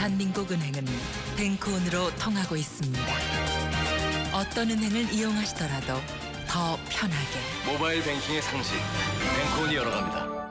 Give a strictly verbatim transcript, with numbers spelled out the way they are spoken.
대한민국은행은 뱅크온으로 통하고 있습니다. 어떤 은행을 이용하시더라도 더 편하게 모바일 뱅킹의 상식 뱅크온이 열어갑니다.